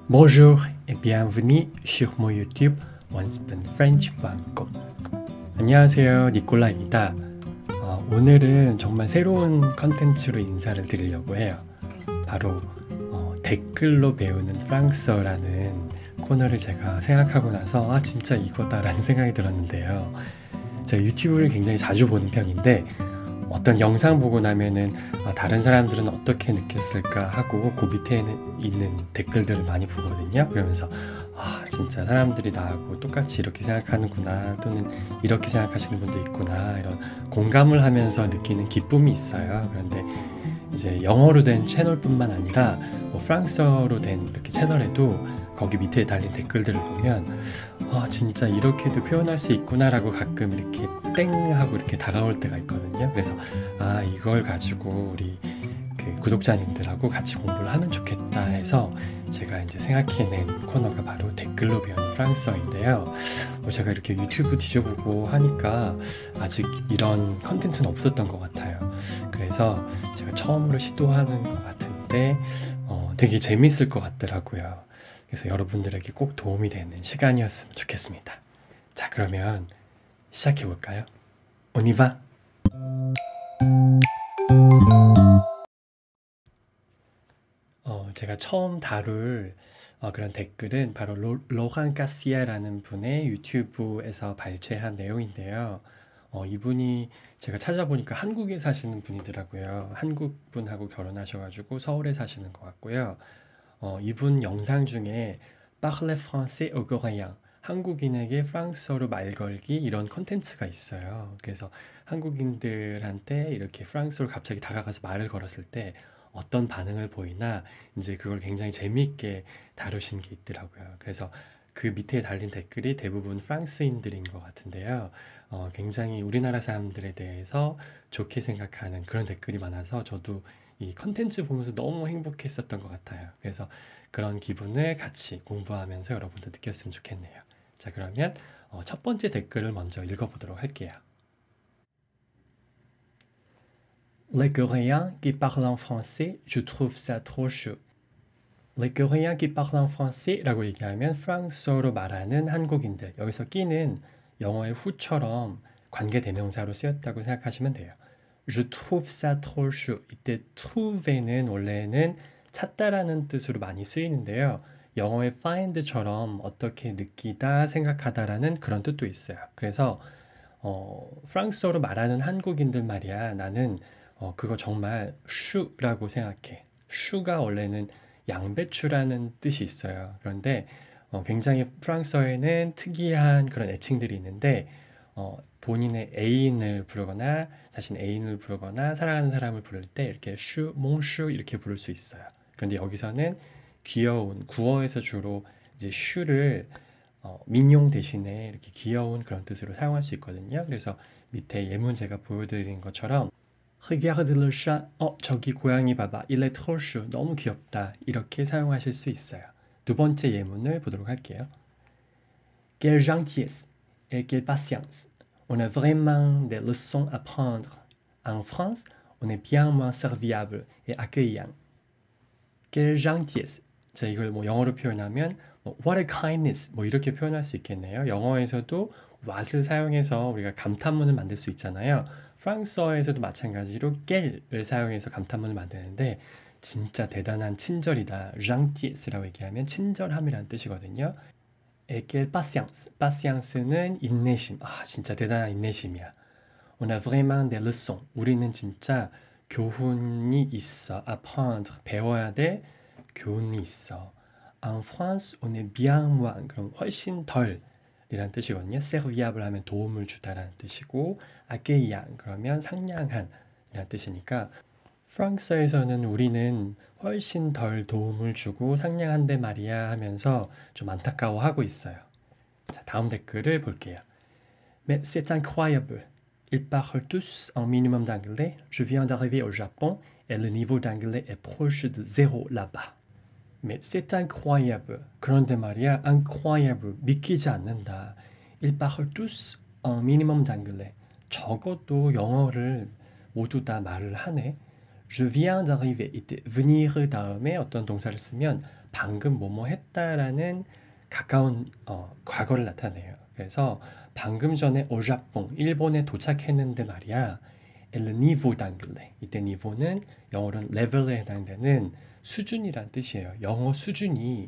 Bonjour et bienvenue sur mon YouTube onespeakfrench.com. 안녕하세요, 니콜라입니다. 오늘은 정말 새로운 컨텐츠로 인사를 드리려고 해요. 바로 댓글로 배우는 프랑스어라는 코너를 제가 생각하고 나서 진짜 이거다라는 생각이 들었는데요. 제가 유튜브를 굉장히 자주 보는 편인데 어떤 영상 보고 나면은 다른 사람들은 어떻게 느꼈을까 하고 그 밑에 있는 댓글들을 많이 보거든요. 그러면서 진짜 사람들이 나하고 똑같이 이렇게 생각하는구나, 또는 이렇게 생각하시는 분도 있구나, 이런 공감을 하면서 느끼는 기쁨이 있어요. 그런데 이제 영어로 된 채널뿐만 아니라 프랑스어로 된 이렇게 채널에도 거기 밑에 달린 댓글들을 보면 진짜 이렇게도 표현할 수 있구나 라고 가끔 이렇게 땡 하고 이렇게 다가올 때가 있거든요. 그래서 이걸 가지고 우리 그 구독자님들하고 같이 공부를 하면 좋겠다 해서 제가 이제 생각해낸 코너가 바로 댓글로 배우는 프랑스어인데요. 제가 이렇게 유튜브 뒤져보고 하니까 아직 이런 컨텐츠는 없었던 것 같아요. 그래서 제가 처음으로 시도하는 것 같은데 되게 재밌을 것 같더라고요. 그래서 여러분들에게 꼭 도움이 되는 시간이었으면 좋겠습니다. 자, 그러면 시작해 볼까요? On y va! 제가 처음 다룰 그런 댓글은 바로 로한 가시아라는 분의 유튜브에서 발췌한 내용인데요. 이분이 제가 찾아보니까 한국에 사시는 분이더라고요. 한국 분하고 결혼하셔가지고 서울에 사시는 것 같고요. 이분 영상 중에 Parle français aux Coréens, 한국인에게 프랑스어로 말 걸기, 이런 컨텐츠가 있어요. 그래서 한국인들한테 이렇게 프랑스어로 갑자기 다가가서 말을 걸었을 때 어떤 반응을 보이나 이제 그걸 굉장히 재미있게 다루신 게 있더라고요. 그래서 그 밑에 달린 댓글이 대부분 프랑스인들인 것 같은데요. 굉장히 우리나라 사람들에 대해서 좋게 생각하는 그런 댓글이 많아서 저도 이 컨텐츠 보면서 너무 행복했었던 것 같아요. 그래서 그런 기분을 같이 공부하면서 여러분도 느꼈으면 좋겠네요. 자, 그러면 첫 번째 댓글을 먼저 읽어보도록 할게요. Les Coréens qui parlent en français, je trouve ça trop chaud. Les Coréens qui parlent en français 라고 얘기하면 프랑스어로 말하는 한국인들. 여기서 끼는 영어의 who처럼 관계대명사로 쓰였다고 생각하시면 돼요. Je trouve ça trop chaud. 이때 trouve는 원래는 찾다라는 뜻으로 많이 쓰이는데요. 영어의 find처럼 어떻게 느끼다, 생각하다라는 그런 뜻도 있어요. 그래서 프랑스어로 말하는 한국인들 말이야, 나는 그거 정말 슈라고 생각해. 슈가 원래는 양배추라는 뜻이 있어요. 그런데 굉장히 프랑스어에는 특이한 그런 애칭들이 있는데 본인의 애인을 부르거나 자신 애인을 부르거나 사랑하는 사람을 부를 때 이렇게 슈, 몽슈 이렇게 부를 수 있어요. 그런데 여기서는 귀여운, 구어에서 주로 이제 슈를 민용 대신에 이렇게 귀여운 그런 뜻으로 사용할 수 있거든요. 그래서 밑에 예문제가 보여드린 것처럼 Regarde le chat. 저기 고양이 봐봐. Il est trop chou. 너무 귀엽다. 이렇게 사용하실 수 있어요. 두 번째 예문을 보도록 할게요. Quelle gentillesse et quelle patience. On a vraiment des leçons à prendre. En France, on est bien moins serviable et accueillant. Quelle gentillesse. 자, 이걸 영어로 표현하면 what a kindness 이렇게 표현할 수 있겠네요. 영어에서도 what을 사용해서 우리가 감탄문을 만들 수 있잖아요. 프랑스어에서도 마찬가지로 quelle을 사용해서 감탄문을 만드는데 진짜 대단한 친절이다. gentillesse라고 얘기하면 친절함이라는 뜻이거든요. Et quelle patience. patience는 인내심. 진짜 대단한 인내심이야. On a vraiment des leçons. 우리는 진짜 교훈이 있어. apprendre. 배워야 돼. 교훈이 있어. En France, on est bien moins. 그럼 훨씬 덜 이란 뜻이거든요. serviable 하면 도움을 주다라는 뜻이고 accueillant 그러면 상냥한 이란 뜻이니까 프랑스에서는 우리는 훨씬 덜 도움을 주고 상냥한데 말이야 하면서 좀 안타까워하고 있어요. 자, 다음 댓글을 볼게요. Mais c'est incroyable. Ils parlent tous un minimum d'anglais. Je viens d'arriver au Japon et le niveau d'anglais est proche de zéro là-bas. Mais c'est incroyable. 그런데 말이야, incroyable. 믿기지 않는다. Ils parlent tous un minimum d'anglais. 적어도 영어를 모두 다 말을 하네. Je viens d'arriver. 이때 venir 다음에 어떤 동사를 쓰면 방금 뭐뭐 했다라는 가까운 과거를 나타내요. 그래서 방금 전에 au Japon, 일본에 도착했는데 말이야. El niveau d'anglais. 이때 niveau는 영어로는 level에 해당되는 수준이란 뜻이에요. 영어 수준이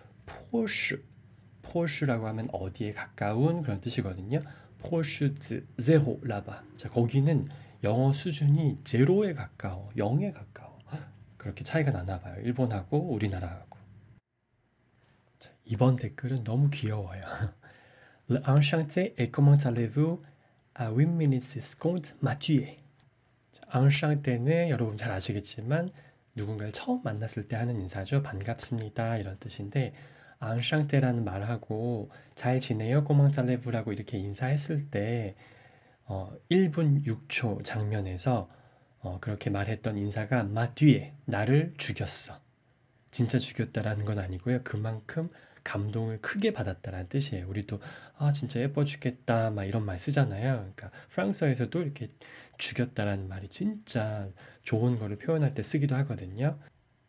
proche라고 하면 어디에 가까운 그런 뜻이거든요. proche de zéro là-bas. 자, 거기는 영어 수준이 제로에 가까워, 0에 가까워. 그렇게 차이가 나나 봐요. 일본하고 우리나라하고. 자, 이번 댓글은 너무 귀여워요. Le enchanté et comment allez-vous? À 8 minutes secondes m'a tué. enchanté는 여러분 잘 아시겠지만 누군가를 처음 만났을 때 하는 인사죠. 반갑습니다. 이런 뜻인데 enchanté라는 말하고 잘 지내요? comment allez-vous?라고 이렇게 인사했을 때 1분 6초 장면에서 그렇게 말했던 인사가 m'a tué, 나를 죽였어. 진짜 죽였다라는 건 아니고요. 그만큼 감동을 크게 받았다라는 뜻이에요. 우리도 진짜 예뻐 죽겠다 막 이런 말 쓰잖아요. 그러니까 프랑스어에서도 이렇게 죽였다라는 말이 진짜 좋은 거를 표현할 때 쓰기도 하거든요.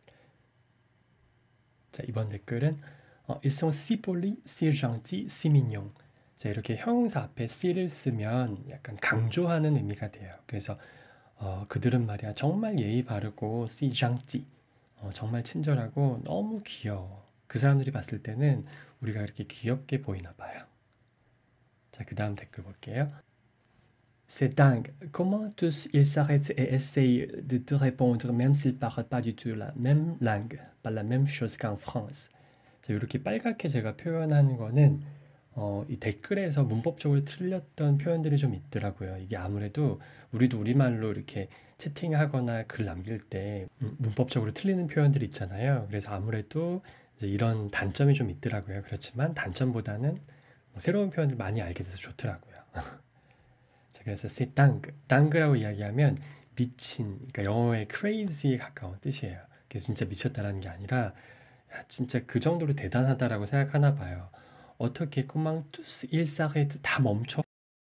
자, 이번 댓글은 Ils sont si polis, si gentils, si mignons. 자, 이렇게 형용사 앞에 si를 쓰면 약간 강조하는 의미가 돼요. 그래서 그들은 말이야 정말 예의 바르고 si gentil, 정말 친절하고 너무 귀여워. 그 사람들이 봤을 때는 우리가 이렇게 귀엽게 보이나 봐요. 자, 그 다음 댓글 볼게요. C'est dingue. Comment tous ils s'arrêtent et essayent de te répondre même s'ils parlent pas du tout la même langue, pas la même chose qu'en France. 자, 이렇게 빨갛게 제가 표현한 거는 이 댓글에서 문법적으로 틀렸던 표현들이 좀 있더라고요. 이게 아무래도 우리도 우리말로 이렇게 채팅하거나 글 남길 때 문법적으로 틀리는 표현들이 있잖아요. 그래서 아무래도 이제 이런 단점이 좀 있더라고요. 그렇지만 단점보다는 새로운 표현을 많이 알게 돼서 좋더라고요. 자, 그래서 c'est dingue, dingue라고 이야기하면 미친, 그러니까 영어의 crazy에 가까운 뜻이에요. 그래서 진짜 미쳤다라는 게 아니라 진짜 그 정도로 대단하다라고 생각하나 봐요. 어떻게 comment tous ils s'arrêtent, 다 멈춰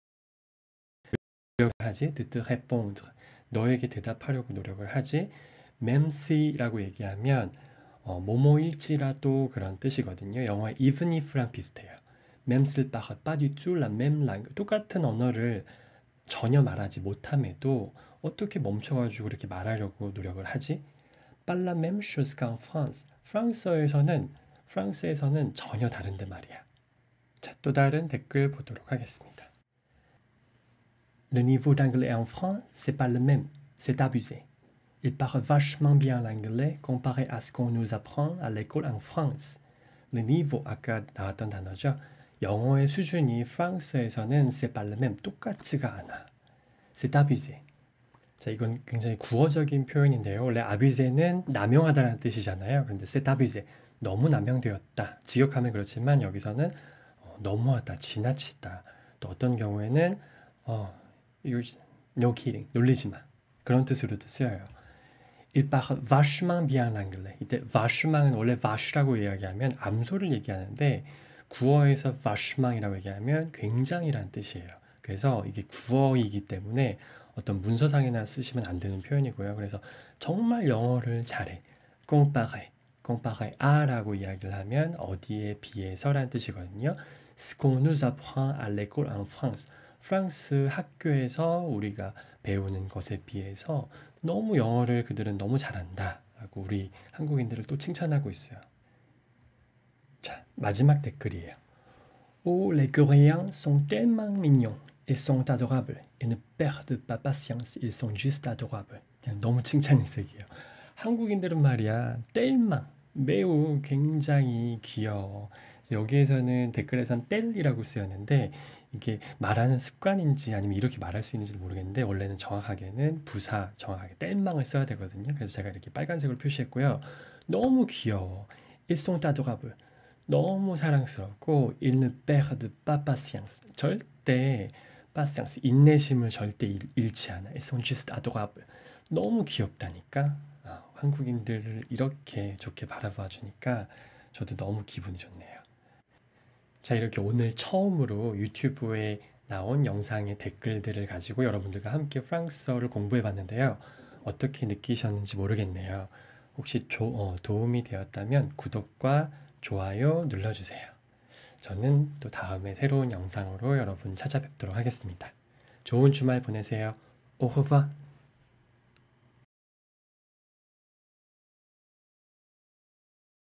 노력을 하지? de te répondre, 너에게 대답하려고 노력을 하지? même si라고 얘기하면 뭐뭐일지라도 그런 뜻이거든요. 영어의 even if랑 비슷해요. même s'ils parlent pas du tout la même langue. 똑같은 언어를 전혀 말하지 못함에도 어떻게 멈춰가지고 이렇게 말하려고 노력을 하지? Pas la même chose qu'en France. 프랑스에서는 전혀 다른데 말이야. 자, 또 다른 댓글 보도록 하겠습니다. Le niveau d'anglais en France, c'est pas le même. C'est abusé. Il parle vachement bien l'anglais comparé à ce qu'on nous apprend à l'école en France. Le niveau, 아까 나왔던 단어죠. 영어의 수준이 프랑스에서는 c'est pas le même, 똑같지가 않아. C'est abusé. 자, 이건 굉장히 구어적인 표현인데요. 원래 abusé는 남용하다라는 뜻이잖아요. 그런데 c'est abusé, 너무 남용되었다. 직역하면 그렇지만 여기서는 너무하다, 지나치다. 또 어떤 경우에는 no kidding, 놀리지 마. 그런 뜻으로도 쓰여요. Il parle vachement bien l'anglais. 이때 vachement은 원래 vache라고 이야기하면 암소를 얘기하는데 구어에서 vachement이라고 얘기하면 굉장히라는 뜻이에요. 그래서 이게 구어이기 때문에 어떤 문서상에나 쓰시면 안 되는 표현이고요. 그래서 정말 영어를 잘해. comparé 아라고 이야기를 하면 어디에 비해서라는 뜻이거든요. Ce qu'on nous apprend à l'école en France. 프랑스 학교에서 우리가 배우는 것에 비해서 너무 영어를 그들은 너무 잘한다 라고 우리 한국인들을 또 칭찬하고 있어요. 자, 마지막 댓글이에요. Oh, les Coréens sont tellement mignons. Ils sont adorables. Ils ne perdent pas patience. Ils sont juste adorables. 그냥 너무 칭찬일색이에요. 한국인들은 말이야, 뗄망, 매우 굉장히 귀여워. 여기에서는 댓글에선 뗄이라고 쓰였는데 이게 말하는 습관인지 아니면 이렇게 말할 수 있는지도 모르겠는데 원래는 정확하게는 부사 정확하게 뗄망을 써야 되거든요. 그래서 제가 이렇게 빨간색으로 표시했고요. 너무 귀여워. Ils sont adorables. 너무 사랑스럽고 ils ne perdent pas patience. 절대 patience, 인내심을 절대 잃지 않아. Ils sont juste adorables. 너무 귀엽다니까. 한국인들을 이렇게 좋게 바라봐 주니까 저도 너무 기분이 좋네요. 자, 이렇게 오늘 처음으로 유튜브에 나온 영상의 댓글들을 가지고 여러분들과 함께 프랑스어를 공부해 봤는데요. 어떻게 느끼셨는지 모르겠네요. 혹시 도움이 되었다면 구독과 좋아요 눌러주세요. 저는 또 다음에 새로운 영상으로 여러분 찾아뵙도록 하겠습니다. 좋은 주말 보내세요. Au revoir.